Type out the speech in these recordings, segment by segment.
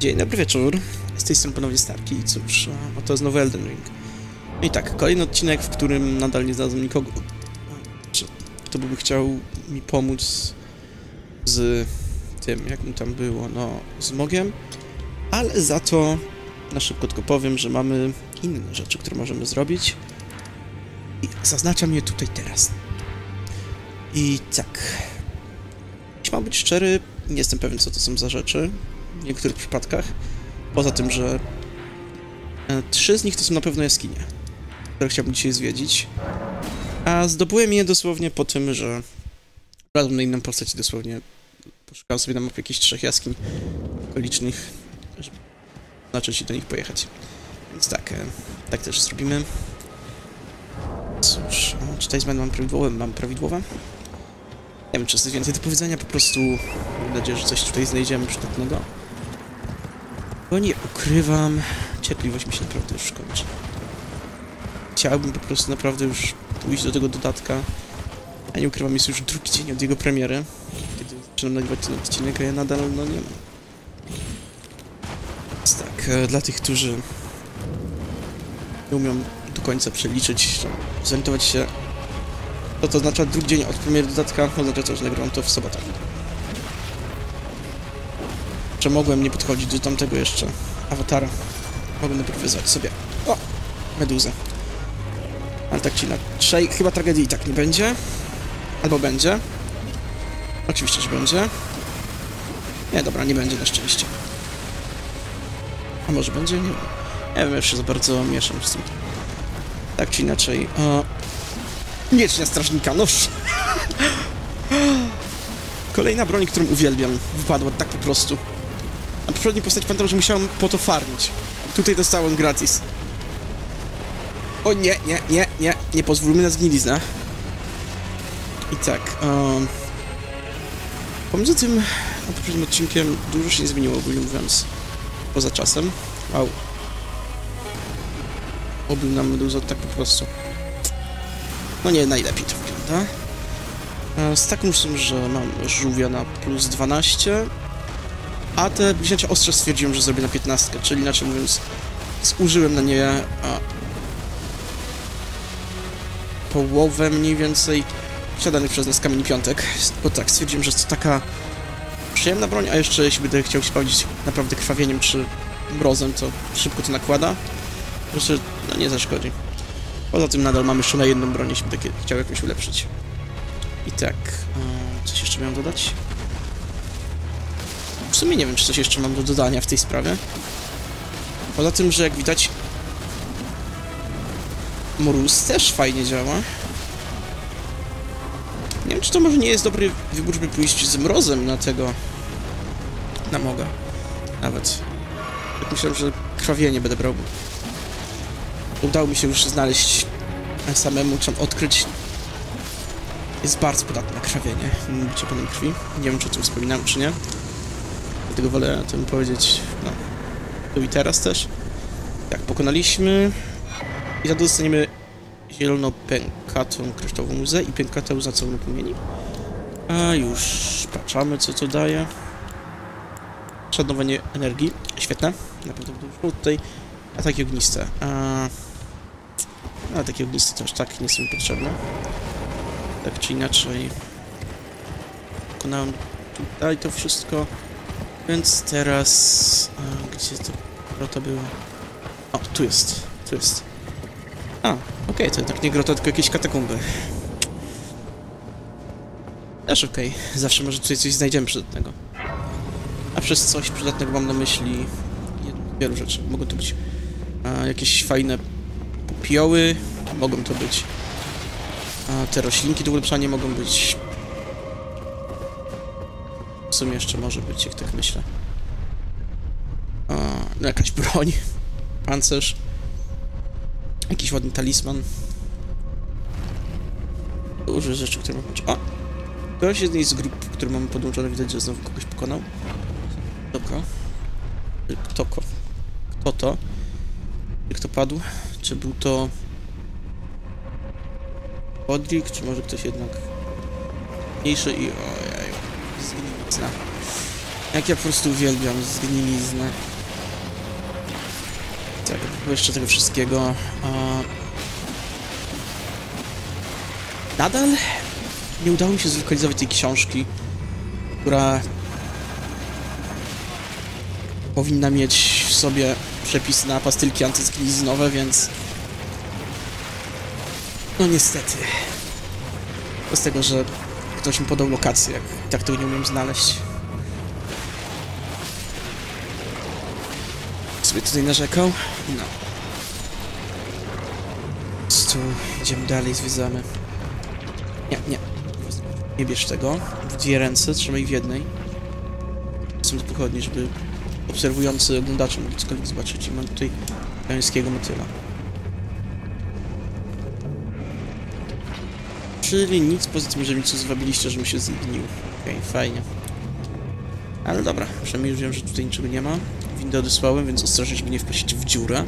Dzień dobry wieczór, z tej strony ponownie Starki i cóż, oto znowu Elden Ring. No i tak, kolejny odcinek, w którym nadal nie znalazłem nikogo, kto by chciał mi pomóc z tym, jak mu tam było, no, z Mogiem, ale za to na szybko tylko powiem, że mamy inne rzeczy, które możemy zrobić i zaznaczam je tutaj teraz. I tak, jeśli mam być szczery, nie jestem pewien, co to są za rzeczy w niektórych przypadkach, poza tym, że 3 z nich to są na pewno jaskinie, które chciałbym dzisiaj zwiedzić, a zdobyłem je dosłownie po tym, że wpadłem na inną postać, dosłownie poszukałem sobie na mapie jakichś 3 jaskiń okolicznych, żeby zacząć i do nich pojechać. Więc tak, tak też zrobimy. Cóż, czy tutaj zmiany mam prawidłowe? Mam prawidłowe? Nie wiem, czy jest więcej do powiedzenia, po prostu mam nadzieję, że coś tutaj znajdziemy przydatnego. Bo nie ukrywam, cierpliwość mi się naprawdę już kończy. Chciałbym po prostu naprawdę już pójść do tego dodatka. A nie ukrywam, jest już drugi dzień od jego premiery, kiedy zaczynam nagrywać ten odcinek, a ja nadal no nie mam. Więc tak, dla tych, którzy nie umią do końca przeliczyć, zorientować się, co to oznacza drugi dzień od premiery dodatka, oznacza to, że nagrywam to w sobotę. Że mogłem nie podchodzić do tamtego jeszcze awatara. Mogłem najpierw wyzwać sobie, o, meduzę. Ale tak czy inaczej, chyba tragedii i tak nie będzie. Albo będzie. Oczywiście, że będzie. Nie, dobra, nie będzie na szczęście. A może będzie? Nie wiem. Nie wiem, już się za bardzo mieszam z tym. Tak czy inaczej. Miecznia strażnika, noż. Kolejna broń, którą uwielbiam. Wypadła tak po prostu. Na poprzedniej postaci pamiętam, że musiałem po to farmić. Tutaj dostałem gratis. O nie, nie pozwólmy na zgniliznę. I tak, pomiędzy tym a poprzednim odcinkiem dużo się nie zmieniło, ogólnie mówiąc, poza czasem. Wow. Obył nam meduzę tak po prostu. No nie, najlepiej to wygląda. Z taką sumą, że mam żółwia na plus 12, a te bliźnięcia ostrze stwierdziłem, że zrobię na 15, czyli inaczej mówiąc, zużyłem na nie połowę mniej więcej posiadanych przez nas kamieni piątek, bo tak, stwierdziłem, że jest to taka przyjemna broń, a jeszcze jeśli będę chciał sprawdzić naprawdę krwawieniem czy mrozem, to szybko to nakłada, że no nie zaszkodzi. Poza tym nadal mam jeszcze na jedną broń, jeśli będę chciał jakąś ulepszyć. I tak, coś jeszcze miałem dodać? W sumie nie wiem, czy coś jeszcze mam do dodania w tej sprawie. Poza tym, że jak widać, mróz też fajnie działa. Nie wiem, czy to może nie jest dobry wybór, żeby pójść z mrozem na tego... na Moga. Nawet. Jak myślałem, że krwawienie będę brał. Udało mi się już znaleźć samemu, czy odkryć. Jest bardzo podatny na krwawienie. Bycie panem krwi. Nie wiem, czy o tym wspominałem, czy nie. Dlatego wolę o tym powiedzieć, no, tu i teraz też. Tak, pokonaliśmy. I za to dostaniemy zielono-pękatą kryształową łzę i pękatą łza całą płomieni. A już patrzamy, co to daje. Szanowanie energii. Świetne. Na pewno dużo tutaj. Ataki ogniste. Ataki ogniste też tak nie są potrzebne. Tak czy inaczej. Pokonałem tutaj to wszystko. Więc teraz... gdzie to grota była? O, tu jest. Tu jest. Okej, to tak nie grota, tylko jakieś katakumby. Też okej. Zawsze może tutaj coś znajdziemy przydatnego. A przez coś przydatnego mam na myśli wielu rzeczy. Mogą to być jakieś fajne popioły. Mogą to być te roślinki do ulepszania, mogą być... W sumie jeszcze może być, jak tak myślę. No jakaś broń. Pancerz. Jakiś ładny talisman. Dużo rzeczy, które mam... O! To jest jednej z grup, które mamy podłączone. Widać, że znowu kogoś pokonał. Kto to? Kto padł? Czy był to... Podrik, czy może ktoś jednak... mniejszy i... Ojeju. Zgnilizna. Jak ja po prostu uwielbiam zgniliznę. Tak, jeszcze tego wszystkiego. Nadal nie udało mi się zlokalizować tej książki, która powinna mieć w sobie przepis na pastylki antyzgliznowe, więc no niestety. Z tego, że ktoś mi podał lokację, jak i tak tego nie umiem znaleźć. Sobie tutaj narzekał. No. Tu idziemy dalej, zwiedzamy. Nie. Nie bierz tego. W dwie ręce, trzymaj w jednej. Są tu pochodnie, żeby obserwujący oglądacze mogli cokolwiek zobaczyć. I mam tutaj pańskiego motyla. Czyli nic poza tym, że mi co zwabiliście, żebym się zgnił. Okej, fajnie. Ale dobra, przynajmniej już wiem, że tutaj niczego nie ma. Windę odesłałem, więc ostrożnie, żeby nie wpaść w dziurę.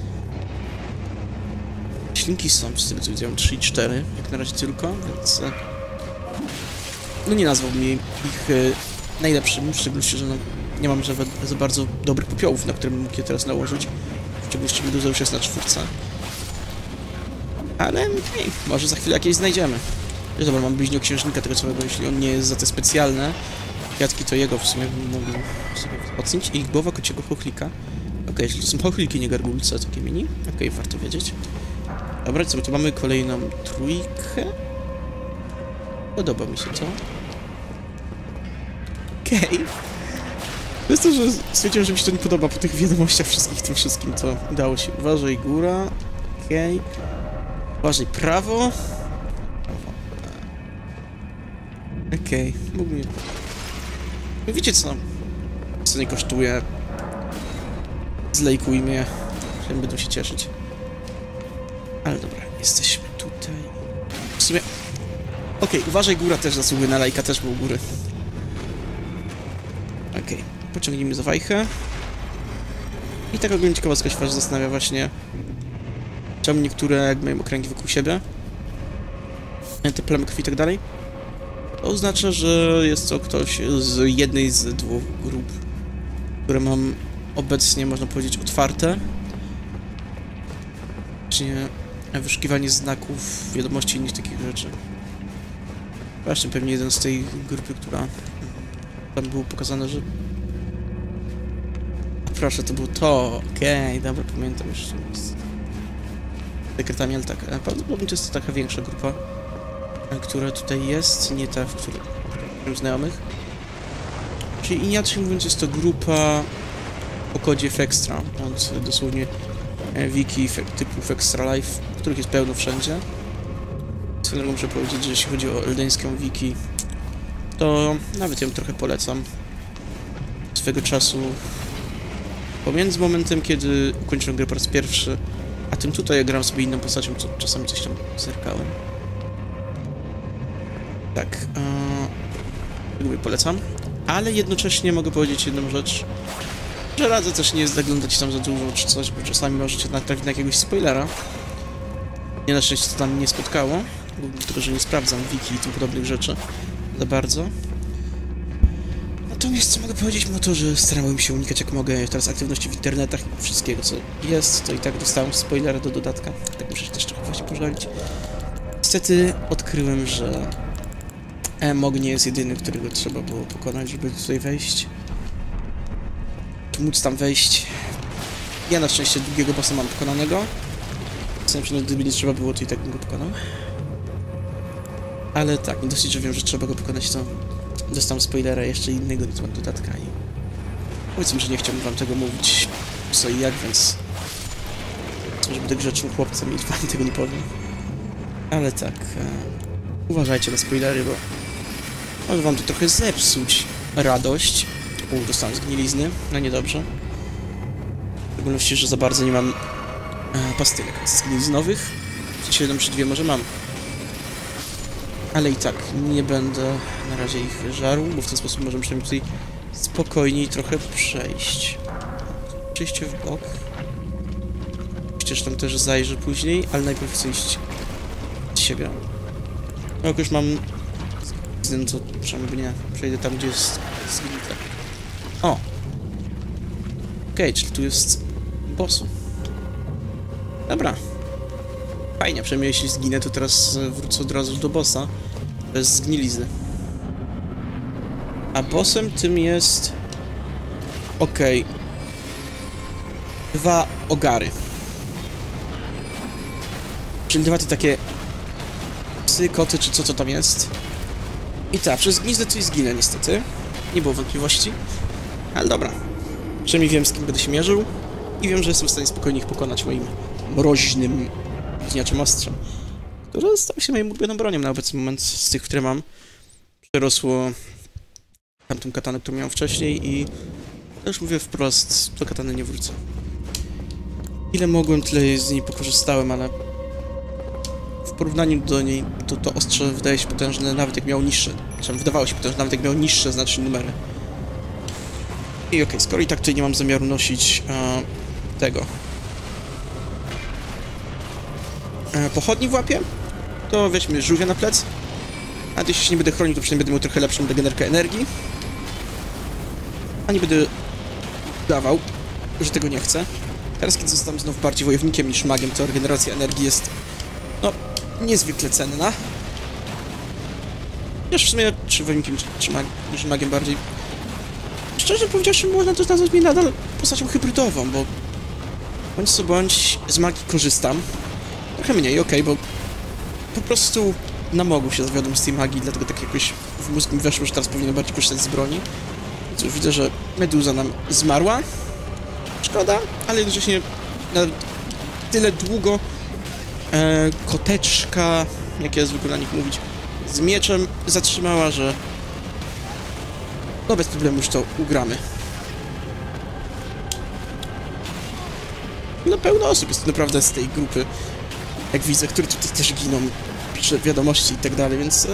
Ślinki są, z tego co widziałem, 3 i 4, jak na razie tylko, więc... No nie nazwałbym ich najlepszym, w szczególności, że no, nie mam za bardzo dobrych popiołów, na które bym mógł je teraz nałożyć. W szczególności Meduza już jest na 4. Ale może za chwilę jakieś znajdziemy. Dobra, mam bliźnioksiężnika tego całego, jeśli on nie jest za te specjalne. Kwiatki to jego w sumie bym mógł sobie wzmocnić. I głowa kociego chochlika. Okej, jeśli to są chochliki, nie gargulce, takie mini. Okej, warto wiedzieć. Dobra, co my tu mamy? Kolejną trójkę. Podoba mi się to. Okej. To jest to, że stwierdziłem, że mi się to nie podoba po tych wiadomościach wszystkich, tym wszystkim, to udało się. Uważaj, góra. Okej. Uważaj, prawo. Okej, mógłbym... No wiecie co? Co nie kosztuje. Zlejkuj mnie. Wszędzie będą się cieszyć. Ale dobra, jesteśmy tutaj. W sumie... Okej, uważaj, góra też zasługuje na lajka, też był góry. Okej, pociągnijmy za wajchę. I tak ogólnie ciekawostka się was zastanawia właśnie, czemu niektóre jak mają okręgi wokół siebie, te plamy krwi i tak dalej. To oznacza, że jest to ktoś z jednej z dwóch grup, które mam obecnie, można powiedzieć, otwarte. Właśnie wyszukiwanie znaków, wiadomości i innych takich rzeczy. Właśnie pewnie jeden z tej grupy, która tam było pokazane, że... Proszę, to było to. Okej, dobra, pamiętam już. Sekretami, ale tak. Prawdopodobnie to jest to taka większa grupa, która tutaj jest, nie ta, w której mam znajomych. Czyli inaczej mówiąc, jest to grupa o kodzie Fextra, od dosłownie wiki typu Fextra Life, których jest pełno wszędzie. Co muszę powiedzieć, że jeśli chodzi o eldeńską wiki, to nawet ją trochę polecam. Swego czasu, pomiędzy momentem, kiedy ukończyłem grę po raz pierwszy, a tym tutaj ja gram sobie inną postacią, co czasami coś tam zerkałem. Tak, lubię, polecam. Ale jednocześnie mogę powiedzieć jedną rzecz, że radzę też nie zaglądać tam za dużo czy coś, bo czasami możecie natrafić na jakiegoś spoilera. Mnie na szczęście to tam nie spotkało, dlatego że nie sprawdzam wiki i tym podobnych rzeczy za bardzo. Natomiast co mogę powiedzieć, no to, że starałem się unikać jak mogę teraz aktywności w internetach i wszystkiego co jest, to i tak dostałem spoilera do dodatka, tak muszę się też trochę właśnie pożalić. Niestety odkryłem, że Emog nie jest jedyny, którego trzeba było pokonać, żeby tutaj wejść. Móc tam wejść. Ja na szczęście drugiego bossa mam pokonanego. Przynajmniej gdyby nie trzeba było, to i tak bym go pokonał. Ale tak, nie dosyć, że wiem, że trzeba go pokonać, to dostałem spoilera jeszcze innego na temat dodatka i... Powiedzmy, że nie chciałbym wam tego mówić co i jak, więc... Żeby będę grzecznym chłopcem i wam tego nie powiem. Ale tak... Uważajcie na spoilery, bo... Może wam to trochę zepsuć radość. Dostałem zgnilizny, no niedobrze. W szczególności, że za bardzo nie mam pastylek zgniliznowych. W 7 czy 2 może mam. Ale i tak nie będę na razie ich żarł, bo w ten sposób możemy przynajmniej tutaj spokojniej trochę przejść. Przejście w bok. Przecież tam też zajrzę później, ale najpierw chcę iść z siebie. No jak już mam... to przynajmniej nie. Przejdę tam, gdzie jest zgnite. O! Okej, czyli tu jest boss. Dobra. Fajnie, przynajmniej jeśli zginę, to teraz wrócę od razu do bossa. Bez zgnilizny. A bossem tym jest... Okej. 2 ogary. Czyli 2 te takie... psy, koty, czy co tam jest. I tak, przez gnizdę coś zginę niestety. Nie było wątpliwości. Ale dobra. Przynajmniej wiem, z kim będę się mierzył. I wiem, że jestem w stanie spokojnie ich pokonać moim mroźnym bliźniaczym ostrzem. Które stało się moją ulubioną bronią na obecny moment z tych, które mam. Przerosło tamtą katanę, którą miałem wcześniej i... już mówię wprost, do katany nie wrócę. Ile mogłem, tyle z niej pokorzystałem, ale... w porównaniu do niej, to ostrze wydaje się potężne, nawet jak miało niższe. Znaczy, wydawało się potężne, nawet jak miało niższe znacznie numery. I okej, skoro i tak tutaj nie mam zamiaru nosić tego pochodni w łapie, to weźmy żółwia na plec. A jeśli się nie będę chronił, to przynajmniej będę miał trochę lepszą regenerkę energii. A nie będę dawał, że tego nie chcę. Teraz, kiedy zostałem znowu bardziej wojownikiem niż magiem, to regeneracja energii jest, no, niezwykle cenna. Chociaż w sumie, czy wojownikiem, niż magiem bardziej. Szczerze powiedziawszy, można też nazwać mnie nadal postacią hybrydową, bo bądź co bądź z magii korzystam. Trochę mniej, okej, bo po prostu na mogu się zawiodłem z tej magii, dlatego tak jakoś w mózg mi weszło, że teraz powinienem bardziej korzystać z broni. Cóż, widzę, że Meduza nam zmarła. Szkoda, ale jednocześnie na tyle długo koteczka, jak ja zwykle na nich mówić, z mieczem zatrzymała, że no bez problemu już to ugramy. No pełno osób jest naprawdę z tej grupy, jak widzę, które tutaj też giną, pisze wiadomości i tak dalej, więc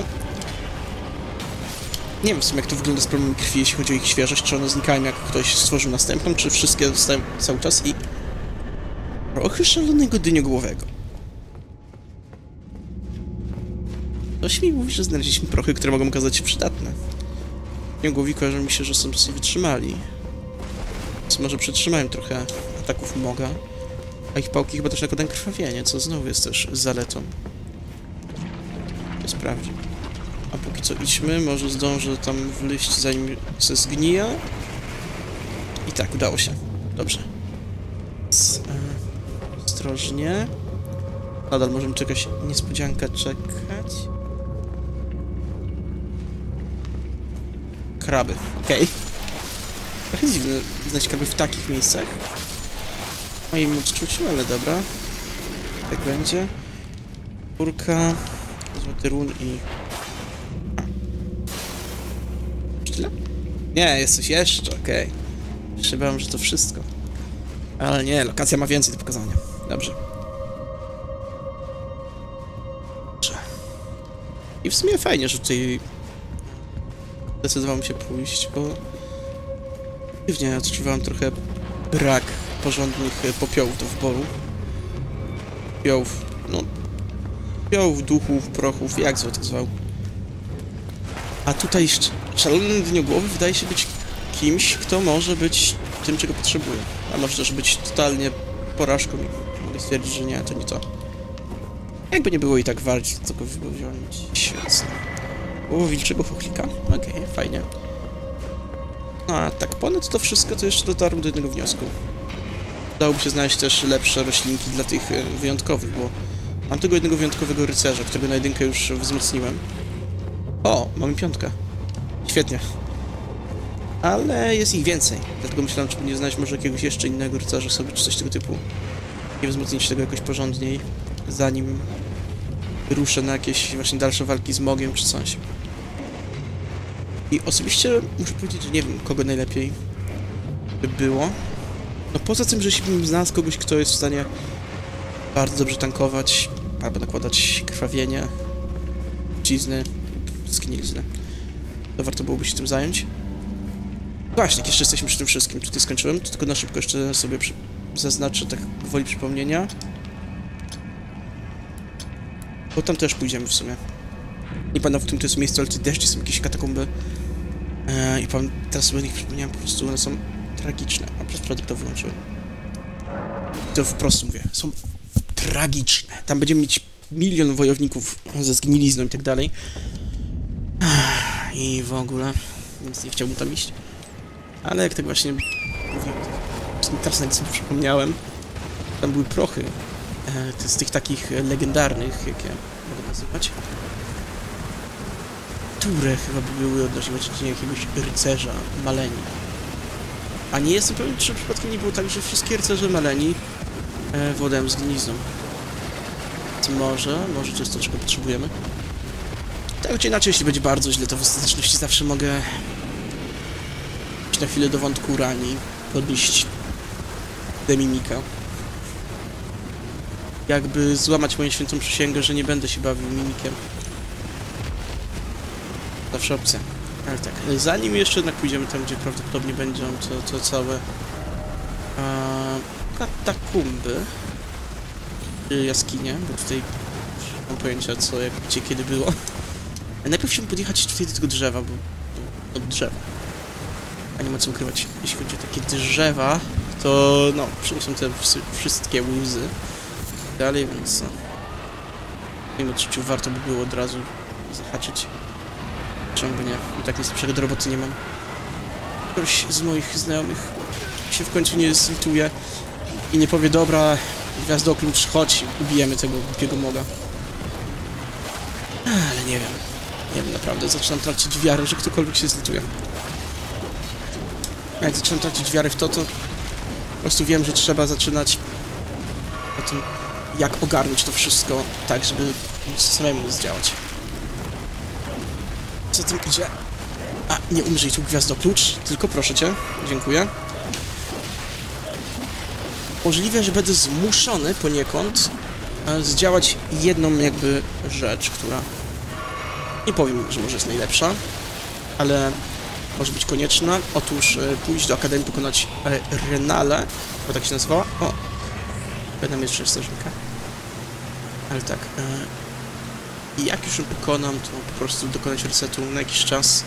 nie wiem w sumie jak to wygląda z problemem krwi, jeśli chodzi o ich świeżość, czy one znikają jak ktoś stworzył następną, czy wszystkie zostają cały czas i... Prochy szalonego dyniogłowego. Ktoś mi mówi, że znaleźliśmy prochy, które mogą okazać się przydatne. Dyniogłowi kojarzą mi się, że są dosyć wytrzymali. Więc może przetrzymają trochę ataków moga, a ich pałki chyba też nakładają krwawienie, co znowu jest też zaletą. To sprawdzi. A póki co idźmy, może zdążę tam wleźć zanim se zgnija. I tak, udało się. Dobrze. Ostrożnie. Nadal możemy czekać, niespodzianka czekać. Kraby, okej. Trochę dziwne znać kraby w takich miejscach. W moim odczuciu, ale dobra. Tak będzie. Kurka, złoty run i... Tyle? Nie, jest coś jeszcze, okej. Myślałem, że to wszystko. Ale nie, lokacja ma więcej do pokazania. Dobrze. Dobrze. I w sumie fajnie, że tutaj zdecydowałem się pójść, bo dziwnie odczuwałem trochę brak porządnych popiołów do wyboru. Popiołów, no... popiołów, duchów, prochów, jak zwał to zwał. A tutaj szalony dyniogłowy wydaje się być kimś, kto może być tym, czego potrzebuje. A może też być totalnie porażką i mogę stwierdzić, że nie, to nie to. Jakby nie było i tak walczyć, to go wziąłem świetnie. O, wilczego chochlika. Okej, fajnie. No a tak, ponad to wszystko, to jeszcze dotarłem do jednego wniosku. Dałoby się znaleźć też lepsze roślinki dla tych wyjątkowych, bo mam tego jednego wyjątkowego rycerza, którego na jedynkę już wzmocniłem. O, mamy 5. Świetnie. Ale jest ich więcej, dlatego myślałem, czy nie znaleźć może jakiegoś jeszcze innego rycerza sobie, czy coś tego typu. Nie wzmocnić tego jakoś porządniej, zanim ruszę na jakieś właśnie dalsze walki z Mogiem, czy coś. I osobiście muszę powiedzieć, że nie wiem, kogo najlepiej by było. No poza tym, że jeśli bym znalazł kogoś, kto jest w stanie bardzo dobrze tankować, albo nakładać krwawienie, trucizny, zgnilizny, to warto byłoby się tym zająć. Właśnie, jak jeszcze jesteśmy przy tym wszystkim, tutaj skończyłem, to tylko na szybko jeszcze sobie zaznaczę, tak gwoli przypomnienia. Bo tam też pójdziemy w sumie. Nie pamiętam, w którym to jest miejsce, ale tutaj też są jakieś katakomby. I teraz sobie o nich przypomniałem, po prostu one są tragiczne. A przez przypadek to wyłączyłem. To wprost mówię, są tragiczne. Tam będziemy mieć milion wojowników ze zgnilizną i tak dalej. I w ogóle, więc nie chciałbym tam iść. Ale jak tak właśnie mówiłem, teraz nawet sobie przypomniałem, tam były prochy z tych takich legendarnych, jak ja mogę nazywać, które chyba były odnośnie jakiegoś rycerza Maleni. A nie jestem pewien, czy przypadkiem nie było tak, że wszystkie rycerze Maleni wodają z gnizną. Może coś troszkę potrzebujemy. Tak czy inaczej, jeśli będzie bardzo źle, to w ostateczności zawsze mogę iść na chwilę do wątku rani, podnieść demimika. Jakby złamać moją świętą przysięgę, że nie będę się bawił mimikiem. Zawsze opcja. Ale tak, zanim jeszcze jednak pójdziemy tam, gdzie prawdopodobnie będą to całe katakumby, jaskinie, bo tutaj nie mam pojęcia co, jak, gdzie, kiedy było. Najpierw chciałbym podjechać tutaj do tego drzewa, bo od drzewa. A nie ma co ukrywać, jeśli chodzi o takie drzewa, to no, przyniosą te wszystkie łzy. Dalej, więc no, w moim odczuciu warto by było od razu zahaczyć. Czemu by nie? I tak nic lepszego do roboty nie mam. Ktoś z moich znajomych się w końcu nie zlituje i nie powie, dobra, gwiazdoklucz, chodź, ubijemy tego głupiego moga. Ale nie wiem. Nie wiem, naprawdę, zaczynam tracić wiarę, że ktokolwiek się zlituje. Jak zaczynam tracić wiarę w to, to po prostu wiem, że trzeba zaczynać o tym, jak ogarnąć to wszystko tak, żeby móc samemu zdziałać. Co tym idzie? A, nie umrzyj tu gwiazdoklucz, tylko proszę cię, dziękuję. Możliwe, że będę zmuszony poniekąd zdziałać jedną jakby rzecz, która nie powiem, że może jest najlepsza, ale może być konieczna. Otóż pójść do Akademii, pokonać Renale, bo tak się nazywa. O, będę mieć jeszcze strażnika. Ale tak, i jak już ją pokonam, to po prostu dokonać resetu na jakiś czas.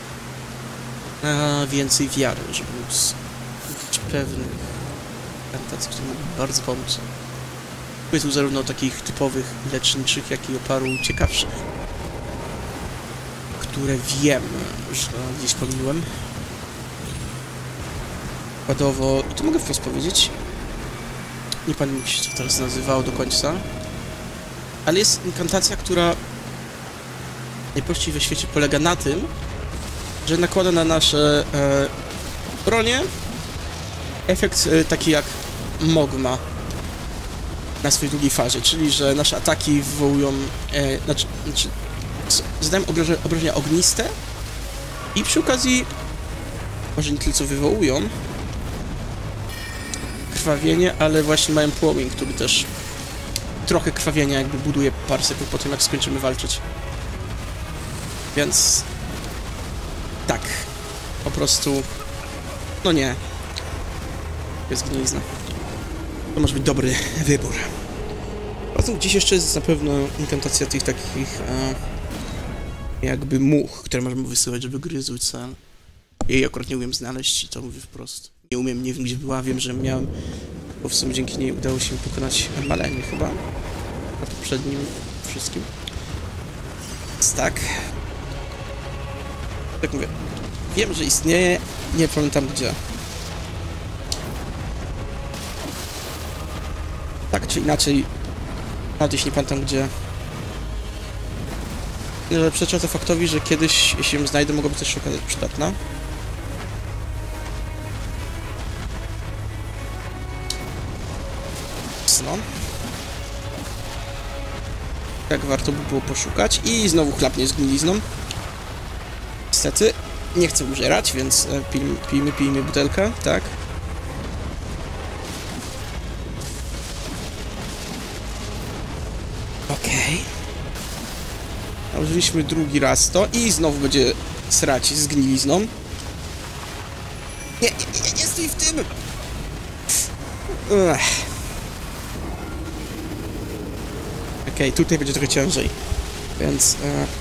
Więcej wiary, żeby móc być pewny kantacji, które mogą bardzo pomóc. Mówię tu zarówno o takich typowych leczniczych, jak i o paru ciekawszych, które wiem, że gdzieś pominąłem. Przykładowo, i to mogę wprost powiedzieć, nie pamiętam jak się to teraz nazywało do końca, ale jest inkantacja, która najprościej we świecie polega na tym, że nakłada na nasze bronie efekt taki jak Mogma na swojej drugiej fazie, czyli że nasze ataki wywołują, zadają obrażenia ogniste i przy okazji, może nie tyle co wywołują krwawienie, ale właśnie mają płomień, który też trochę krwawienia jakby buduje parę sekund po tym, jak skończymy walczyć. Więc tak, po prostu no nie, jest gnilizna. To może być dobry wybór. Poza tym gdzieś jeszcze jest na pewno inkantacja tych takich jakby much, które możemy wysyłać, żeby gryzły cel. Jej akurat nie umiem znaleźć i to mówię wprost. Nie umiem, nie wiem gdzie była, wiem, że miałem, bo w sumie dzięki niej udało się pokonać Malenię chyba. Na poprzednim wszystkim. Więc tak. Tak mówię. Wiem, że istnieje, nie pamiętam gdzie. Tak czy inaczej, nawet jeśli nie pamiętam gdzie, że przeczę to faktowi, że kiedyś, jeśli ją znajdę, mogłaby też się okazać przydatna. No. Tak warto by było poszukać i znowu chlapnie z gnilizną. Niestety, nie chcę umrzeć, więc pijmy butelkę, tak. Okej. Użyliśmy drugi raz to i znowu będzie srać z gnilizną. Nie stój w tym! Okej, tutaj będzie trochę ciężej, więc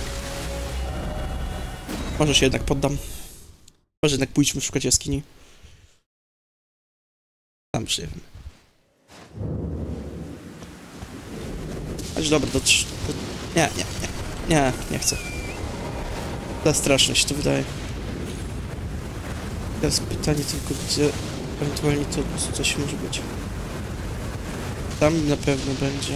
może się jednak poddam. Może jednak pójdźmy szukać jaskini. Tam przyjemnie. Chodź, dobra, nie chcę. Za straszne się to wydaje. Teraz pytanie tylko, gdzie ewentualnie to coś może być. Tam na pewno będzie.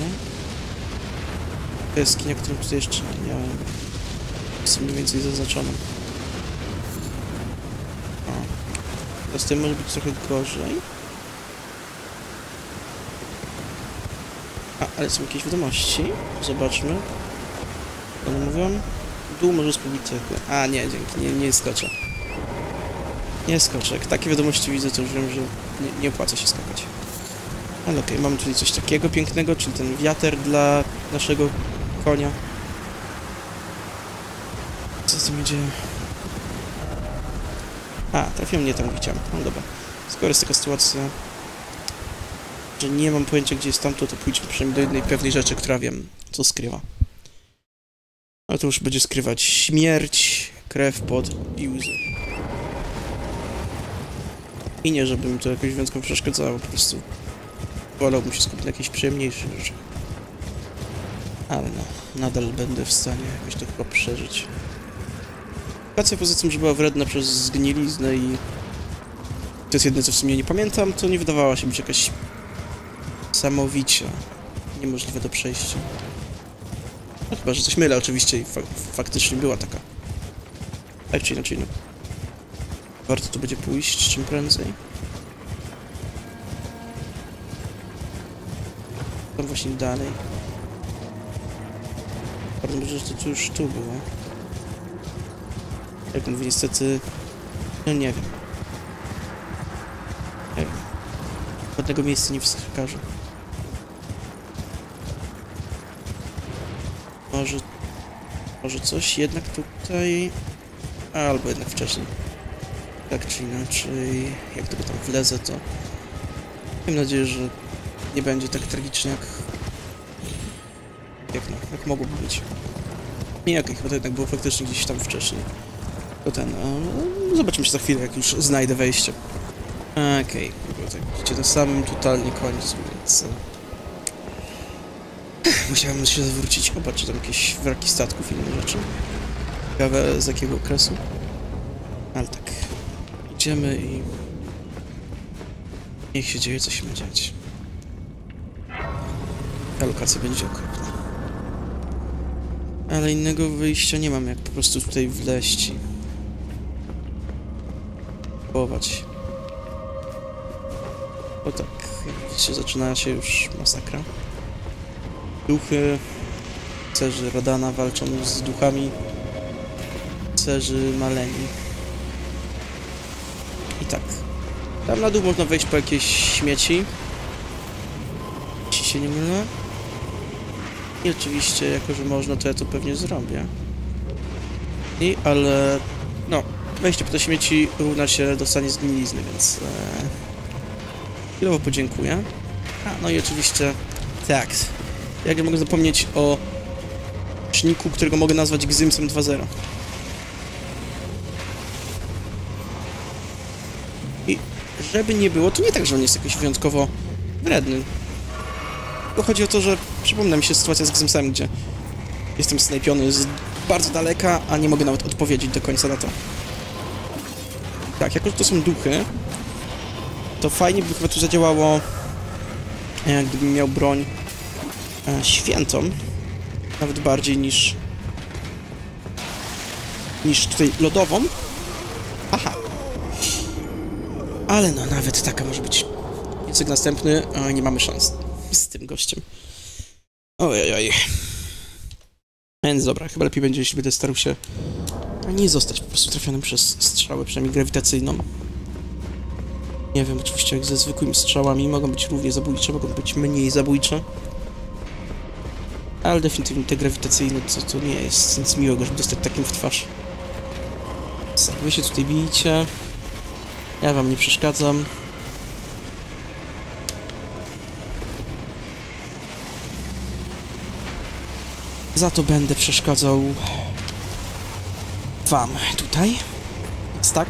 To jest jaskinia, którą tutaj jeszcze nie miałem. Jest mniej więcej zaznaczoną. O. Teraz tym może być trochę gorzej. A, ale są jakieś wiadomości. Zobaczmy. Co one mówią? Dół może spróbować tylko. A, nie, dzięki, nie skoczę. Nie skoczę. Jak takie wiadomości widzę, to już wiem, że nie opłaca się skakać. Ale okej, mamy tutaj coś takiego pięknego, czyli ten wiater dla naszego konia. Co z tym dzieje? A, trafiłem nie tam, gdzie chciałem. No dobra. Skoro jest taka sytuacja, że nie mam pojęcia, gdzie jest tamto, to pójdźmy przynajmniej do jednej pewnej rzeczy, która wiem, co skrywa. Ale to już będzie skrywać śmierć, krew, pot i łzy. I nie, żeby mi to jakoś wyjątkowo przeszkadzało, po prostu wolałbym się skupić na jakiejś przyjemniejszej rzeczy. Ale no, nadal będę w stanie jakoś to chyba przeżyć. Sytuacja poza tym, że była wredna przez zgniliznę i to jest jedyne, co w sumie nie pamiętam, to nie wydawała się być jakaś samowicie niemożliwe do przejścia. No chyba, że coś mylę oczywiście i faktycznie była taka. Tak czy inaczej, no. Warto tu będzie pójść czym prędzej. Tam właśnie dalej. Bardzo może, że to już tu było. Jak mówię, niestety... No nie wiem. Nie wiem. Żadnego miejsca nie wskażę. Może coś jednak tutaj... Albo jednak wcześniej. Tak czy inaczej, jak tylko tam wlezę, to... Mam nadzieję, że nie będzie tak tragicznie, jak mogłoby być. Nie, chyba to jednak było faktycznie gdzieś tam wcześniej. To ten... zobaczymy się za chwilę, jak już znajdę wejście. Okej, tak widzicie, na samym totalnie końcu, więc... Musiałem się zwrócić, popatrzeć tam jakieś wraki statków i inne rzeczy. Ciekawe z jakiego okresu. Ale tak, idziemy i... Niech się dzieje, co się ma dziać. Ta lokacja będzie okropna. Ale innego wyjścia nie mam, jak po prostu tutaj wleść i... próbować. O tak, jak widzicie, zaczyna się już masakra. Duchy, rycerzy Radana walczą z duchami rycerzy Maleni. I tak, tam na dół można wejść po jakieś śmieci, jeśli się nie mylę. I oczywiście, jako że można, to ja to pewnie zrobię. Ale, no, wejście po te śmieci równa się dostanie zgnilizny, więc chwilowo podziękuję. A, no i oczywiście, tak, jak nie mogę zapomnieć o czniku, którego mogę nazwać Gzymsem 2.0. I żeby nie było, to nie tak, że on jest jakoś wyjątkowo wredny. Tylko chodzi o to, że przypomina mi się sytuacja z Gzymsem, gdzie jestem snajpiony z bardzo daleka, a nie mogę nawet odpowiedzieć do końca na to. Tak, jako że to są duchy, to fajnie by chyba tu zadziałało, gdybym miał broń świętą, nawet bardziej niż tutaj lodową. Aha. Ale no, nawet taka może być. Język następny, nie mamy szans z tym gościem. Ojej. Więc dobra, chyba lepiej będzie, jeśli będę starał się nie zostać po prostu trafionym przez strzałę, przynajmniej grawitacyjną. Nie wiem, oczywiście jak ze zwykłymi strzałami mogą być równie zabójcze, mogą być mniej zabójcze. Ale definitywnie te grawitacyjne to nie jest nic miłego, żeby dostać takim w twarz. Wy się tutaj bijcie. Ja wam nie przeszkadzam. Za to będę przeszkadzał wam tutaj. Więc tak.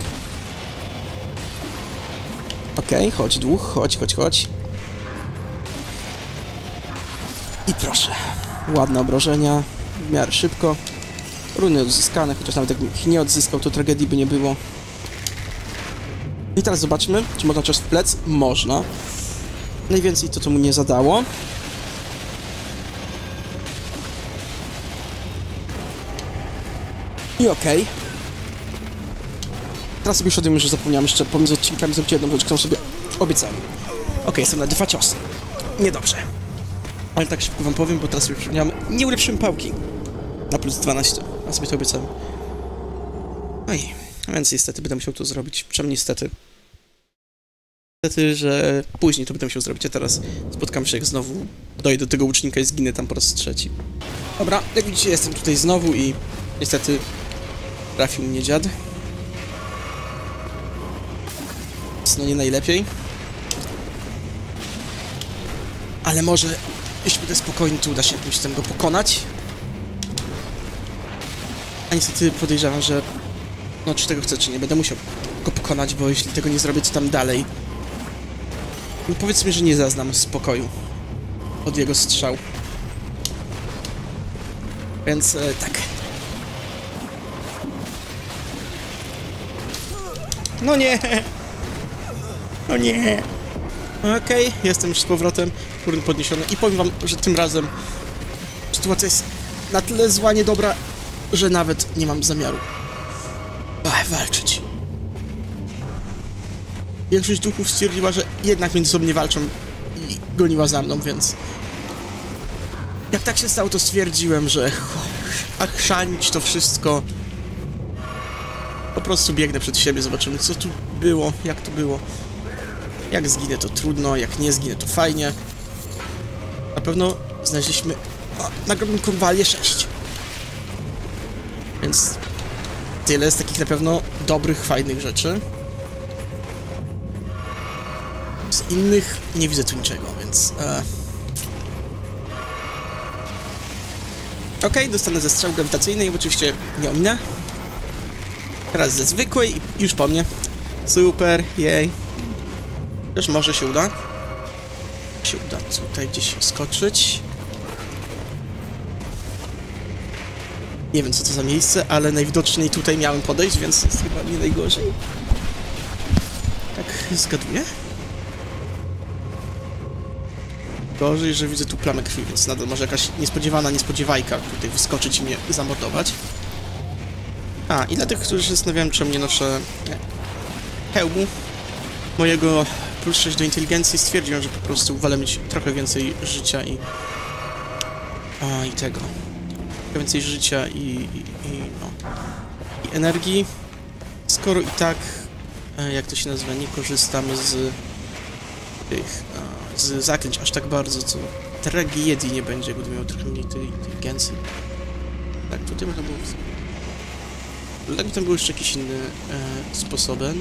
Okej, chodź duch, chodź. I proszę. Ładne obrażenia, w miarę szybko. Runy odzyskane, chociaż nawet jakbym ich nie odzyskał, to tragedii by nie było. I teraz zobaczmy, czy można cios w plec? Można. Najwięcej to mu nie zadało. I okej. Teraz sobie już że zapomniałem jeszcze pomiędzy odcinkami zrobić jedną rzecz, którą sobie obiecałem. Okej, jestem na 2 ciosy. Niedobrze. Ale tak szybko wam powiem, bo teraz sobie przypomniałem, nie ulepszyłem pałki. Na plus 12, a sobie to obiecałem. Oj, więc niestety będę musiał to zrobić. Czemu niestety? Niestety, że później to będę musiał zrobić, a teraz spotkam się jak znowu dojdę do tego łucznika i zginę tam po raz 3. Dobra, jak widzicie jestem tutaj znowu i niestety trafił mnie dziad. No nie najlepiej. Ale może, jeśli będę spokojny, to uda się jakimś tym go pokonać. A niestety podejrzewam, że no czy tego chcę, czy nie, będę musiał go pokonać, bo jeśli tego nie zrobię, to tam dalej. No powiedzmy, że nie zaznam spokoju od jego strzał. Więc tak. No nie! No nie! Okej, jestem już z powrotem, turn podniesiony i powiem wam, że tym razem sytuacja jest na tyle zła, niedobra, że nawet nie mam zamiaru walczyć. Większość duchów stwierdziła, że jednak między sobą nie walczą i goniła za mną, więc jak tak się stało, to stwierdziłem, że chrzanić to wszystko. Po prostu biegnę przed siebie, zobaczymy co tu było, jak to było. Jak zginę to trudno, jak nie zginę to fajnie. Na pewno znaleźliśmy nagrobną konwalię 6. Więc tyle z takich na pewno dobrych, fajnych rzeczy. Z innych nie widzę tu niczego, więc... Okej, dostanę ze strzał grawitacyjnej, bo oczywiście nie ominę. Teraz ze zwykłej i już po mnie. Super, jej. Też może się uda. Się uda tutaj gdzieś skoczyć. Nie wiem co to za miejsce, ale najwidoczniej tutaj miałem podejść, więc jest chyba nie najgorzej. Tak zgaduję. Gorzej, że widzę tu plamę krwi, więc nadal może jakaś niespodziewana niespodziewajka tutaj wyskoczyć i mnie zamordować. A, i dla tych, którzy się zastanawiają, czemu nie noszę hełmu mojego plus 6 do inteligencji, stwierdziłem, że po prostu wolę mieć trochę więcej życia i tego. Trochę więcej życia i energii. Skoro i tak, jak to się nazywa, nie korzystam z tych, z zaklęć aż tak bardzo, co tragedii nie będzie, gdyby miał trochę mniej tej inteligencji. Tak, tutaj można było... Jakby tam był jeszcze jakiś inny sposobem.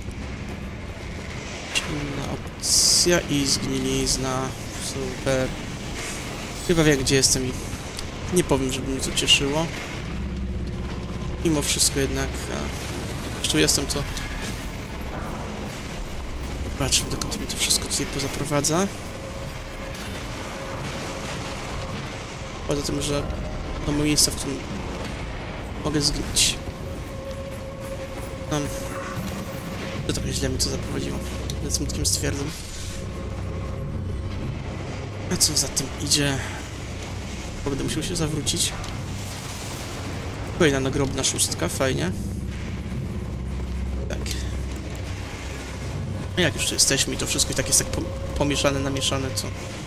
Inna opcja i zgnilizna. Super. Chyba wiem, gdzie jestem i nie powiem, żeby mnie to cieszyło. Mimo wszystko jednak... Zresztą jestem, to... Zobaczmy, dokąd mi to wszystko tutaj pozaprowadza. Poza tym, że do mojego miejsca, w którym mogę zgnić. To trochę źle mi to zaprowadziło. Z smutkiem stwierdzam. A co za tym idzie? Bo będę musiał się zawrócić. Kolejna nagrobna 6, fajnie. Tak. A jak już tu jesteśmy i to wszystko i tak jest tak pomieszane, namieszane, co...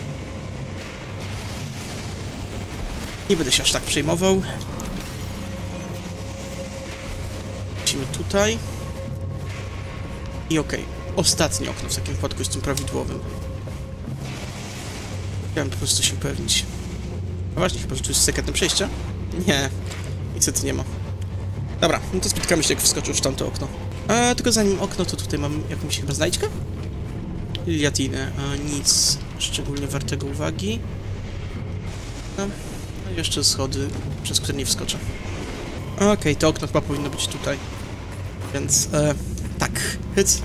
Nie będę się aż tak przejmował. Lecimy tutaj. I okej. Ostatnie okno w takim wypadku jest tym prawidłowym. Chciałem po prostu się upewnić. A właśnie, chyba, że tu jest sekretne przejście? Nie. Niestety nie ma. Dobra, no to spotkamy się, jak wskoczył już tamto okno. Tylko zanim okno, to tutaj mam jakąś chyba znajdźkę? Liliatinę. Nic szczególnie wartego uwagi. No i jeszcze schody, przez które nie wskoczę. Okej, to okno chyba powinno być tutaj. Więc, tak. Hyc.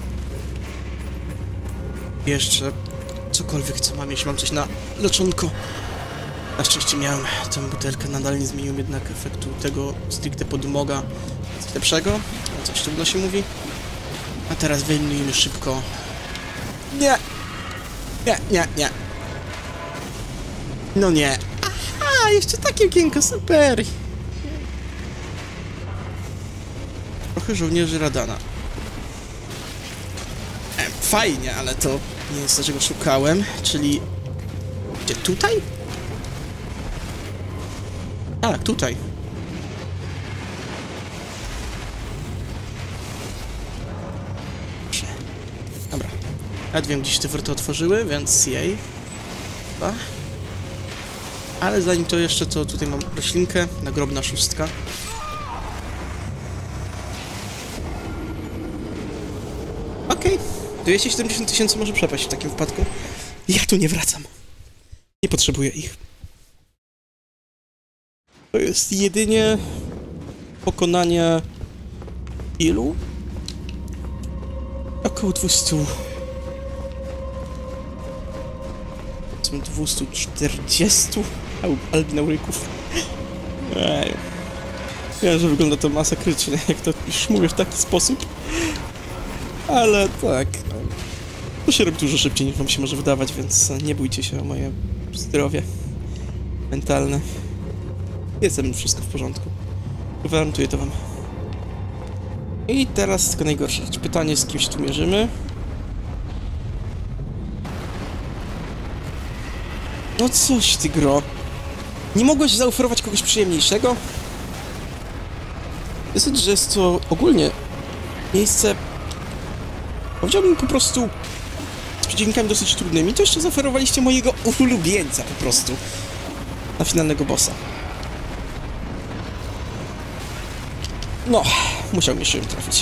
Jeszcze cokolwiek, co mam, jeśli mam coś na leczonko. Na szczęście miałem tę butelkę, nadal nie zmieniłem jednak efektu tego stricte podmoga lepszego, o coś trudno się mówi. A teraz wyeliminujemy szybko. Nie! Nie. No nie. Aha, jeszcze takie okienko, super! Trochę żołnierzy Radana. Fajnie, ale to nie jest to, czego szukałem, czyli... Gdzie, tutaj? Tak, tutaj. Dobra. Ja wiem, gdzieś te wrota otworzyły, więc jej. Chyba. Ale zanim to jeszcze, to tutaj mam roślinkę, nagrobna szóstka. Okej. 270 000 może przepaść w takim wypadku. Ja tu nie wracam. Nie potrzebuję ich. To jest jedynie pokonanie ilu? Około 200. 240 albinauryków. Wiem, że wygląda to masakrycznie, jak to już mówię w taki sposób. Ale tak. To się robi dużo szybciej, niż wam się może wydawać, więc nie bójcie się o moje zdrowie mentalne. Jest ze mną wszystko w porządku. Gwarantuję to wam. I teraz tylko najgorsza rzecz. Pytanie, z kimś tu mierzymy. No coś ty, gro. Nie mogłeś zaoferować kogoś przyjemniejszego? Dosyć, że jest to ogólnie miejsce... Powiedziałbym po prostu z przeciwnikami dosyć trudnymi, to jeszcze zaoferowaliście mojego ulubieńca po prostu na finalnego bossa. No, musiał mnie się trafić.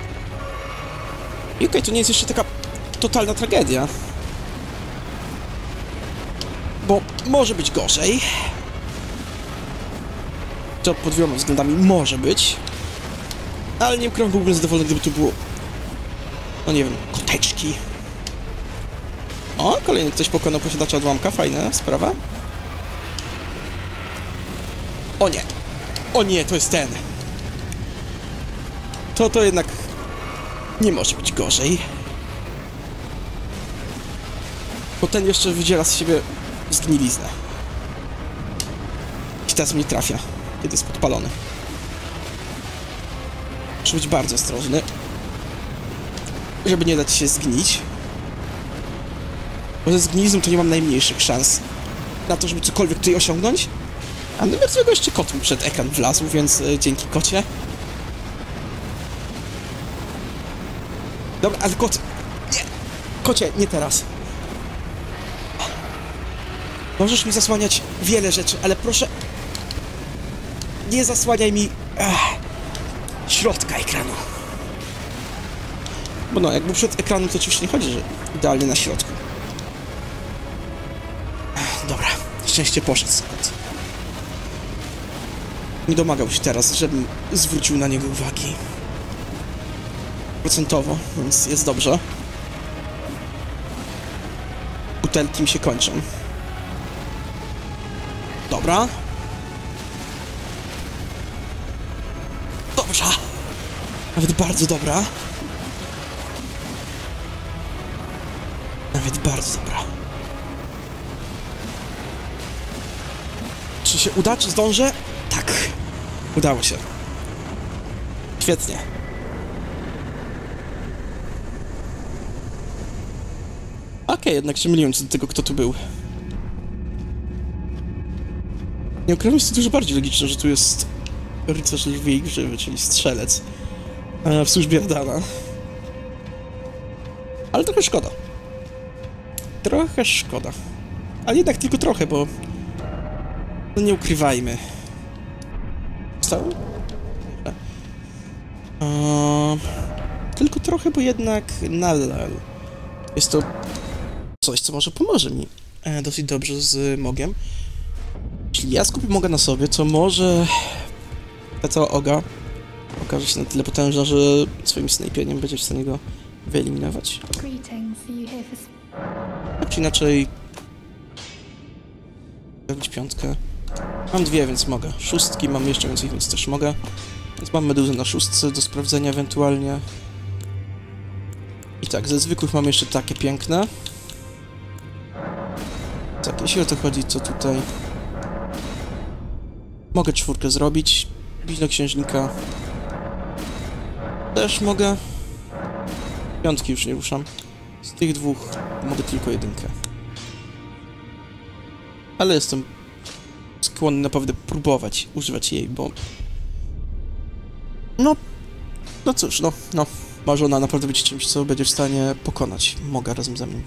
I okej, to nie jest jeszcze taka totalna tragedia. Bo może być gorzej. To pod wieloma względami może być. Ale nie ukrywam, byłbym zadowolony, gdyby to było... No nie wiem, koteczki. O, kolejny ktoś pokonał posiadacza odłamka, fajna sprawa. O nie! O nie, to jest ten! To jednak... nie może być gorzej. Bo ten jeszcze wydziela z siebie zgniliznę. I teraz mnie trafia, kiedy jest podpalony. Muszę być bardzo ostrożny, żeby nie dać się zgnić. Bo ze zgnilizną to nie mam najmniejszych szans na to, żeby cokolwiek tutaj osiągnąć. A numer złego jeszcze kot mi przed ekran wlazł, więc dzięki kocie. Dobra, ale kot... Nie! Kocie, nie teraz. Możesz mi zasłaniać wiele rzeczy, ale proszę... nie zasłaniaj mi... środka ekranu. Bo no, jakby przed ekranem to oczywiście nie chodzi, że idealnie na środku. Dobra, szczęście poszedł skąd. Nie domagał się teraz, żebym zwrócił na niego uwagi. Procentowo, więc jest dobrze. Butelki mi się kończą. Dobra. Dobrze. Nawet bardzo dobra. Nawet bardzo dobra. Czy się uda? Czy zdążę? Tak. Udało się. Świetnie. Okej, jednak się myliłem co do tego, kto tu był. Nie ukrywam, jest to dużo bardziej logiczne, że tu jest rycerz lwi grzywy, czyli strzelec w służbie Radana. Ale trochę szkoda. Trochę szkoda. Ale jednak tylko trochę, bo... no nie ukrywajmy. Stało? Tylko trochę, bo jednak nadal jest to coś, co może pomoże mi dosyć dobrze z mogiem. Jeśli ja skupię moga na sobie, to może ta cała oga okaże się na tyle potężna, że swoim snajpieniem będzie w stanie go wyeliminować. Tak czy inaczej, Zrobić 5. Mam 2, więc mogę. 6 mam jeszcze więcej, więc też mogę. Więc mam meduzę na 6 do sprawdzenia ewentualnie. I tak, ze zwykłych mam jeszcze takie piękne. Tak, jeśli o to chodzi, co tutaj... Mogę 4 zrobić. Bliźno księżnika. Też mogę. 5 już nie ruszam. Z tych 2 mogę tylko 1. Ale jestem skłonny naprawdę próbować używać jej, bo... No cóż, może ona naprawdę być czymś, co będzie w stanie pokonać Moga razem ze mną.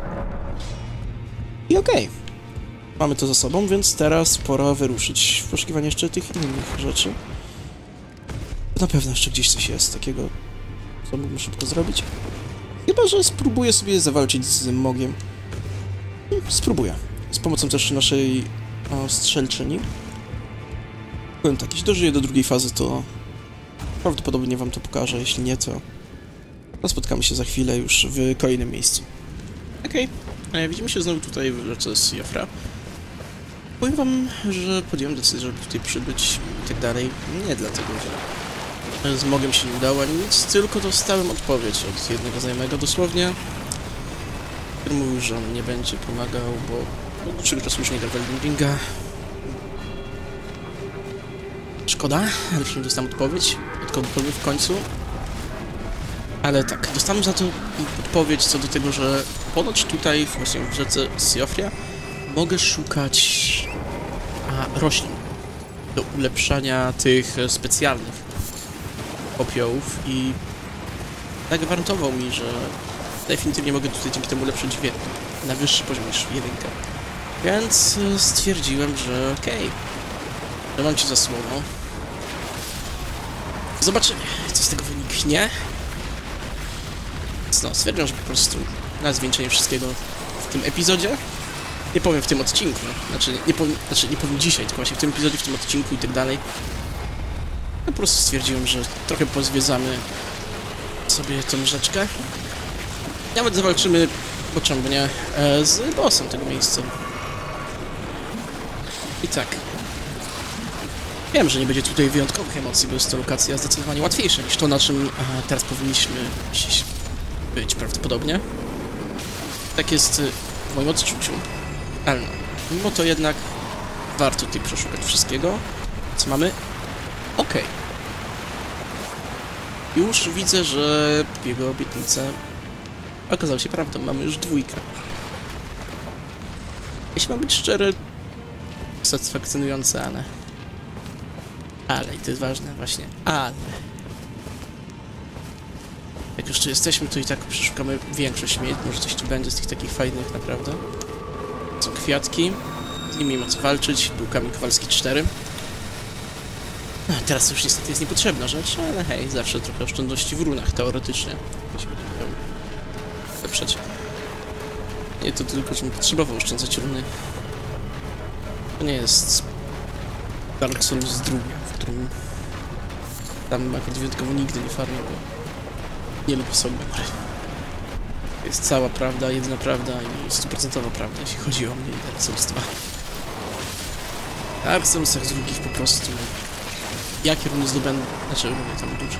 I okej. Mamy to za sobą, więc teraz pora wyruszyć w poszukiwanie jeszcze tych innych rzeczy. Na pewno jeszcze gdzieś coś jest takiego, co mógłbym szybko zrobić. Chyba że spróbuję sobie zawalczyć z Mogiem. Spróbuję. Z pomocą też naszej strzelczyni. Powiem tak, jeśli dożyję do drugiej fazy, to prawdopodobnie wam to pokażę, jeśli nie, to spotkamy się za chwilę już w kolejnym miejscu. Okej, widzimy się znowu tutaj w rzece Siofra. Powiem wam, że podjąłem decyzję, żeby tutaj przybyć i tak dalej. Nie dlatego, że z Mogiem się nie udało ani nic, tylko dostałem odpowiedź od jednego znajomego dosłownie, który mówił, że on nie będzie pomagał, bo od dłuższego czasu już nie gra w Elden Ringa. Szkoda, ale już nie dostałem odpowiedź od kogokolwiek w końcu. Ale tak, dostałem za to odpowiedź co do tego, że ponoć tutaj, właśnie w rzece Siofra, mogę szukać roślin do ulepszania tych specjalnych popiołów i zagwarantował mi, że definitywnie mogę tutaj dzięki temu ulepszyć na wyższy poziom niż 1. Więc stwierdziłem, że okej, że mam ci za słowo. Zobaczymy, co z tego wyniknie. No, stwierdzam, że po prostu na zwieńczenie wszystkiego w tym epizodzie, nie powiem w tym odcinku, nie powiem dzisiaj, tylko właśnie w tym epizodzie, w tym odcinku i tak dalej. Ja po prostu stwierdziłem, że trochę pozwiedzamy sobie tą rzeczkę. Nawet zawalczymy, bo czemu nie, z bossem tego miejsca. I tak. Wiem, że nie będzie tutaj wyjątkowych emocji, bo jest to lokacja zdecydowanie łatwiejsza niż to, na czym teraz powinniśmy być prawdopodobnie. Tak jest w moim odczuciu. Ale no, mimo to jednak warto tutaj przeszukać wszystkiego, co mamy. Okej. Już widzę, że jego obietnice okazały się prawdą. Mamy już 2. Jeśli mam być szczery, satysfakcjonujące, ale, i to jest ważne właśnie, ale... Jak już tu jesteśmy, to i tak przeszukamy większość miejsc, może coś tu będzie z tych takich fajnych naprawdę. Są kwiatki, z nimi ma co walczyć, był kamień kowalski 4. No, teraz to już niestety jest niepotrzebna rzecz, ale hej, zawsze trochę oszczędności w runach, teoretycznie. Lepszeć. Nie to tylko, żebym potrzebował oszczędzać runy. To nie jest Dark Souls 2, w którym tam akurat wyjątkowo nigdy nie farmię, bo nie lubię sobie memory. To jest cała prawda, jedyna prawda i 100% prawda, jeśli chodzi o mnie i Dark Souls 2. Dark Soulsach drugich po prostu... Jakie runy zdobędę... Znaczy, runy tam duże.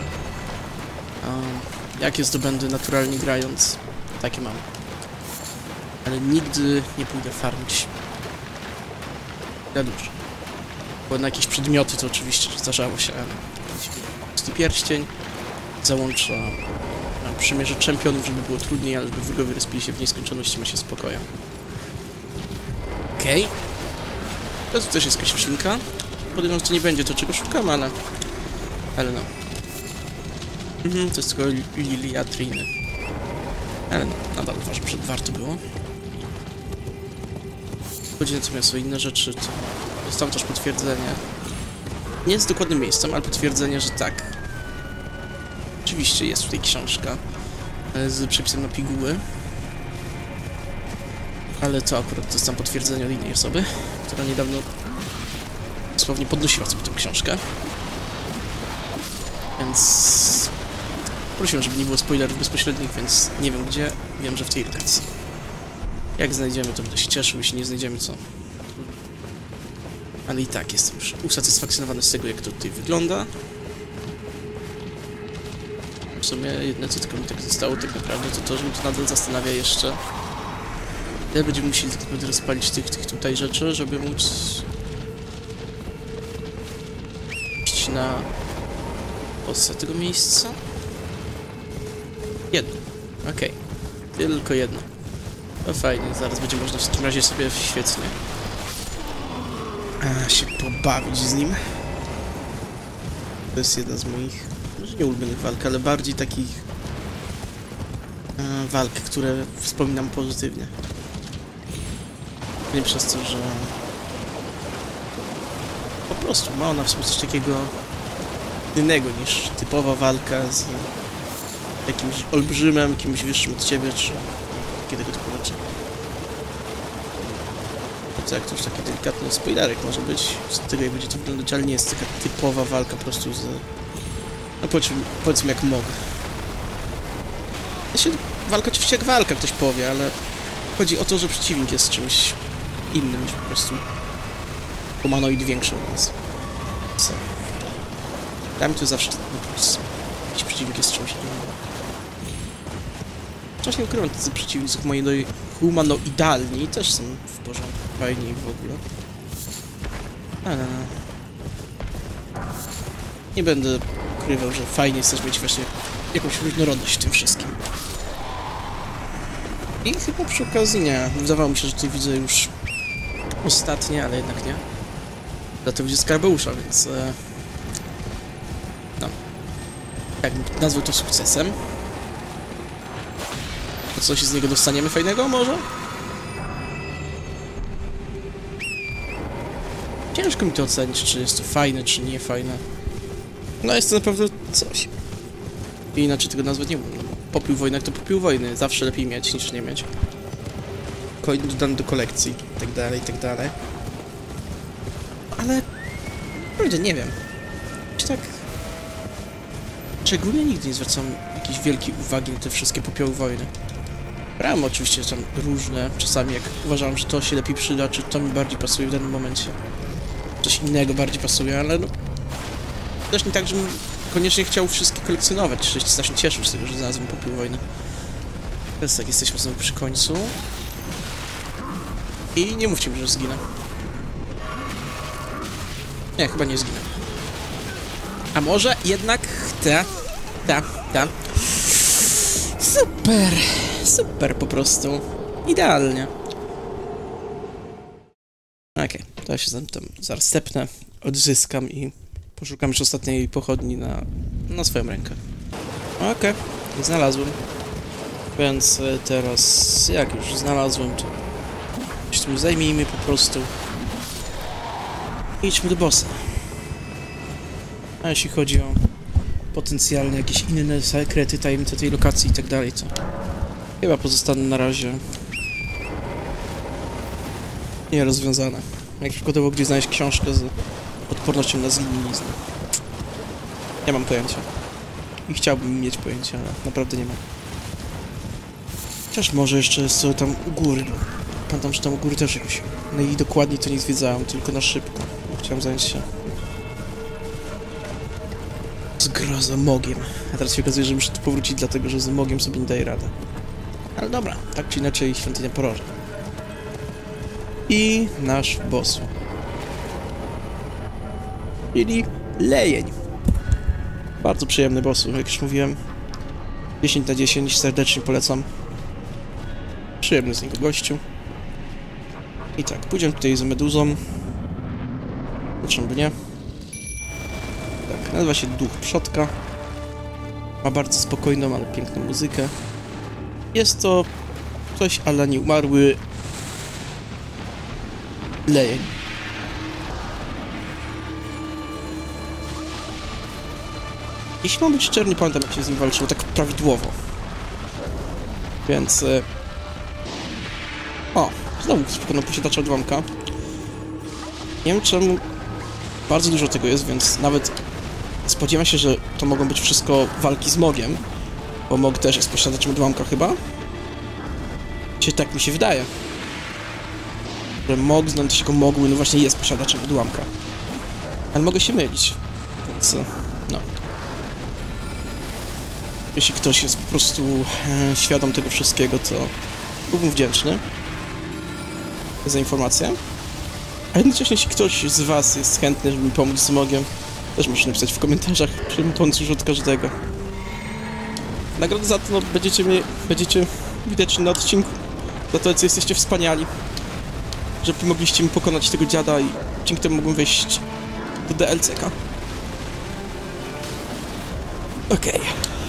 Jakie zdobędę naturalnie grając, takie mam. Ale nigdy nie pójdę farmić na duże. Bo na jakieś przedmioty to oczywiście zdarzało się, ale... Pusty pierścień załącza przymierze czempionów, żeby było trudniej, ale żeby wrogowie respili się w nieskończoności, ma się spokoju. Okej. To też jest jakaś roślinka. Podejrzewam, że to nie będzie to, czego szukam, ale no. To jest tylko lilia triny. Ale no, nadal uważam, że warto było. Chodzi natomiast o inne rzeczy, to dostałem też potwierdzenie. Nie z dokładnym miejscem, ale potwierdzenie, że tak. Oczywiście jest tutaj książka z przepisem na piguły. Ale to akurat dostałem potwierdzenie od innej osoby, która niedawno dosłownie podnosiła sobie tę książkę. Więc prosiłem, żeby nie było spoilerów bezpośrednich, więc nie wiem gdzie, wiem, że w tej lokacji. Jak znajdziemy, to będę się cieszył, jeśli nie znajdziemy, co Ale i tak jestem już usatysfakcjonowany z tego, jak to tutaj wygląda. W sumie jedno, co tylko mi tak zostało tak naprawdę, to to, że mnie to nadal zastanawia jeszcze. Ile będziemy musieli tak naprawdę rozpalić tych tutaj rzeczy, żeby móc iść na bossa tego miejsca? Jedno. Okej. Tylko jedno. No fajnie, zaraz będzie można w takim razie sobie świetnie się pobawić z nim. To jest jedna z moich, może nie ulubionych walk, ale bardziej takich walk, które wspominam pozytywnie. Nie przez to, że po prostu ma ona w sobie coś takiego innego niż typowa walka z jakimś olbrzymem, kimś wyższym od ciebie, czy takiego typu rzeczy. To jak to już taki delikatny spoilerek może być z tego, jak będzie to wyglądać, ale nie jest taka typowa walka po prostu z... no powiedzmy jak mogę. Walka oczywiście jak walka, ktoś powie, ale chodzi o to, że przeciwnik jest czymś innym niż po prostu humanoid większy od nas. Co? Dla mnie to zawsze jakiś przeciwnik jest czymś innym. Wcześniej ukrywam, tacy przeciwnicy humanoidalni też są w porządku, fajni w ogóle. Nie będę ukrywał, że fajnie jest też mieć właśnie jakąś różnorodność w tym wszystkim. I chyba przy okazji nie. Wydawało mi się, że tutaj widzę już ostatnie, ale jednak nie. Dlatego widzę Skarbeusza, więc... no. Jak nazwał to sukcesem. To coś z niego dostaniemy fajnego może? Ciężko mi to ocenić, czy jest to fajne, czy nie fajne. No jest to naprawdę coś. I inaczej tego nazwać nie mógł. No, popiół wojny jak to popiół wojny. Zawsze lepiej mieć niż nie mieć. Coin dodany do kolekcji, i tak dalej, i tak dalej. Ale... naprawdę nie wiem. Czy tak... szczególnie nigdy nie zwracam jakiejś wielkiej uwagi na te wszystkie popioły wojny. Brałem oczywiście tam różne, czasami jak uważałem, że to się lepiej przyda, czy to mi bardziej pasuje w danym momencie. Coś innego bardziej pasuje, ale no... też nie tak, żebym koniecznie chciał wszystkie kolekcjonować, czy się strasznie cieszył z tego, że znalazłem popiół wojny. Teraz tak, jesteśmy znowu przy końcu. I nie mówcie mi, że zginę. Nie, chyba nie zginę. A może jednak... ta. Super! Super po prostu. Idealnie. Okej, to ja się tam zaraz stepnę, odzyskam i poszukam już ostatniej pochodni na swoją rękę. Okej, znalazłem. Więc teraz, jak już znalazłem, to się tym zajmijmy po prostu. Idźmy do bossa. A jeśli chodzi o potencjalne jakieś inne sekrety, tajemnice tej lokacji i tak dalej, to chyba pozostanę na razie nierozwiązane. Jak przykładowo gdzieś znaleźć książkę z odpornością na zgniliznę. Nie mam pojęcia. I chciałbym mieć pojęcie, ale naprawdę nie mam. Chociaż może jeszcze jest co tam u góry. Pamiętam, że tam u góry też jakoś... no i dokładniej to nie zwiedzałem, tylko na szybko. Chciałem zająć się z grozomogiem. A teraz się okazuje, że muszę tu powrócić, dlatego że z mogiem sobie nie daję rady. Ale dobra, tak czy inaczej świątynia poroża. I nasz boss. Czyli Lejeń. Bardzo przyjemny boss, jak już mówiłem. 10 na 10, serdecznie polecam. Przyjemny z niego gościu. I tak, pójdziemy tutaj za meduzą. Dlaczego by nie? Tak, nazywa się Duch Przodka. Ma bardzo spokojną, ale piękną muzykę. Jest to coś ala nieumarły Lejeń. Jeśli mam być szczery, nie pamiętam, jak się z nim walczyło tak prawidłowo. Więc... o, znowu spokojno posiadacza odłamka. Nie wiem czemu bardzo dużo tego jest, więc nawet spodziewam się, że to mogą być wszystko walki z Mogiem. Bo Mog też jest posiadaczem odłamka chyba. Czy tak mi się wydaje. że Mog znający się jako Mogły, no właśnie jest posiadaczem odłamka. Ale mogę się mylić, więc no. Jeśli ktoś jest po prostu świadom tego wszystkiego, to byłbym wdzięczny za informację. A jednocześnie, jeśli ktoś z was jest chętny, żeby mi pomóc z Mogiem, też możecie napisać w komentarzach, przyjmę pomoc już od każdego. Nagrodę za to, no, będziecie widoczni na odcinku. Za to, co jesteście wspaniali. Że pomogliście mi pokonać tego dziada i dzięki temu mogłem wejść do DLC-ka. Okej.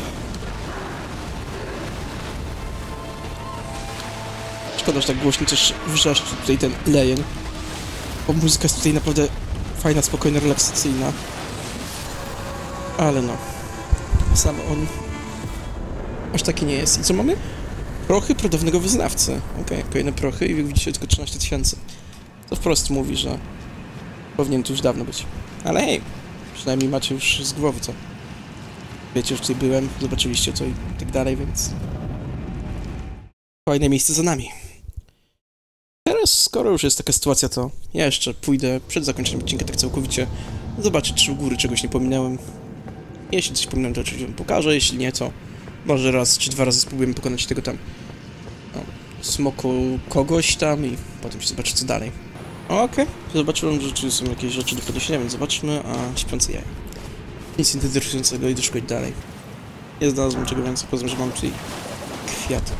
Szkoda, że tak głośno też wrzeszczy tutaj ten Lejen. Bo muzyka jest tutaj naprawdę fajna, spokojna, relaksacyjna. Ale no. Sam on aż taki nie jest. I co mamy? Prochy prodawnego wyznawcy. Okej, kolejne prochy i jak widzicie tylko 13 000. To wprost mówi, że powinien tu już dawno być. Ale hej, przynajmniej macie już z głowy co. Wiecie, że tutaj byłem, zobaczyliście co i tak dalej, więc... Fajne miejsce za nami. Teraz, skoro już jest taka sytuacja, to ja jeszcze pójdę przed zakończeniem odcinka tak całkowicie zobaczyć, czy u góry czegoś nie pominąłem. Jeśli coś pominąłem, to oczywiście wam pokażę, jeśli nie, to może raz czy dwa razy spróbujemy pokonać tego tam smoku kogoś tam i potem się zobaczy co dalej. Okej, zobaczyłem, że tu są jakieś rzeczy do podniesienia, więc zobaczmy, a śpiące jaja. Nic interesującego, idę szukać dalej. Nie znalazłem czego więcej, poza tym, że mam tutaj kwiatek.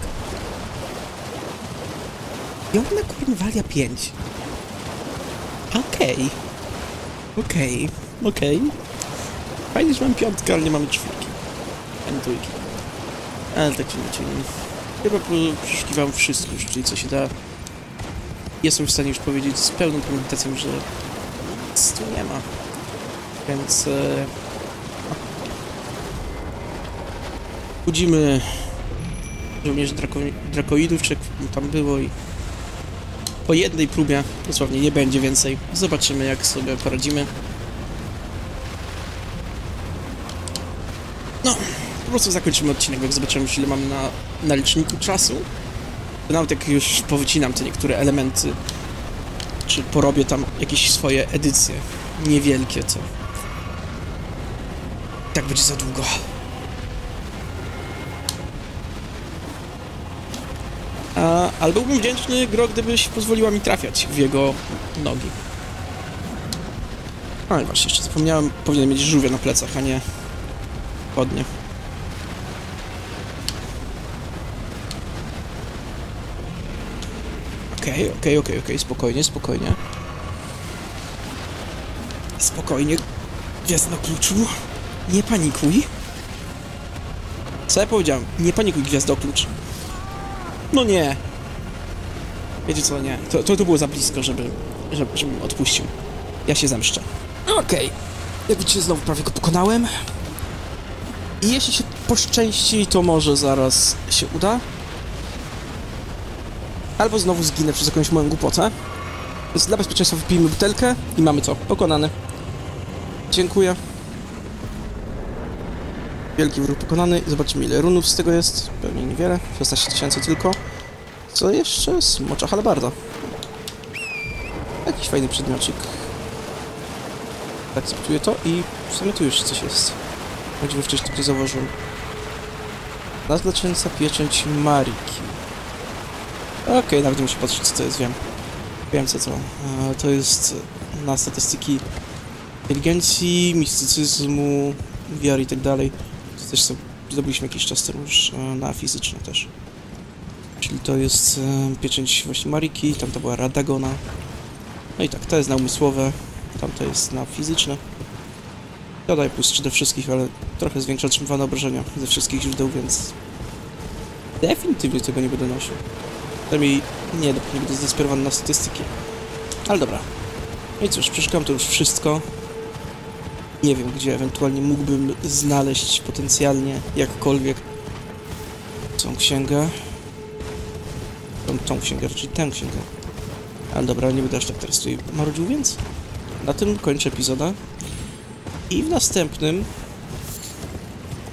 Jonna Kornwalia 5. Okej. Fajnie, że mam piątkę, ale nie mamy czwórki. Ani trójki. Ale tak czy inaczej. Chyba przeszukiwałem wszystko już, czyli co się da. Jestem w stanie już powiedzieć z pełną premedytacją, że nic tu nie ma. Więc... budzimy żołnierzy drakoidów, czy jak tam było i po jednej próbie, dosłownie nie będzie więcej. Zobaczymy, jak sobie poradzimy. No, po prostu zakończymy odcinek, jak zobaczymy, ile mam na liczniku czasu. To nawet jak już powycinam te niektóre elementy, czy porobię tam jakieś swoje edycje niewielkie, to tak będzie za długo. Ale byłbym wdzięczny, Gro, gdybyś pozwoliła mi trafiać w jego nogi. Ale właśnie, jeszcze zapomniałem, powinien mieć żółwia na plecach, a nie spodnie. Okej, spokojnie. Spokojnie, gwiazdo kluczu, nie panikuj. Co ja powiedziałem? Nie panikuj, gwiazdoklucz. No nie. Wiecie co, nie. To było za blisko, żebym odpuścił. Ja się zemszczę. Okej. Jak widzicie, znowu prawie go pokonałem. I jeśli się poszczęści, to może zaraz się uda. Albo znowu zginę przez jakąś moją głupotę. Więc dla bezpieczeństwa wypijmy butelkę i mamy co? Pokonany. Dziękuję. Wielki wróg pokonany. Zobaczymy, ile runów z tego jest. Pewnie niewiele. 16 000 tylko. Co jeszcze? Smocza halabarda. Jakiś fajny przedmiocik. Akceptuję to i w sumie tu już coś jest. Choćby wcześniej to zauważyłem. Nazlaczęca pieczęć Mariki. Okej, nawet nie muszę patrzeć, co to jest, wiem co to. To jest na statystyki inteligencji, mistycyzmu, wiary i tak dalej. To też zdobyliśmy jakiś czas temu już na fizyczne też. Czyli to jest pieczęć właśnie Mariki, tamta była Radagona. No i tak, to jest na umysłowe, tamta jest na fizyczne. Ja daję plus 3 do wszystkich, ale trochę zwiększa otrzymywane obrażenia ze wszystkich źródeł, więc definitywnie tego nie będę nosił. Przynajmniej nie będę zdesperowany na statystyki. Ale dobra. No i cóż, przeszukam to już wszystko. Nie wiem, gdzie ewentualnie mógłbym znaleźć potencjalnie jakkolwiek tą księgę. Tą księgę, raczej tę księgę. Ale dobra, nie będę aż tak teraz tutaj marudził, więc na tym kończę epizodę. I w następnym...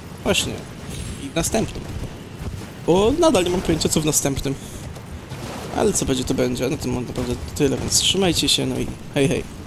Właśnie. I w następnym. Bo nadal nie mam pojęcia, co w następnym. Ale co będzie, to będzie. No to mam naprawdę tyle, więc trzymajcie się, no i hej, hej.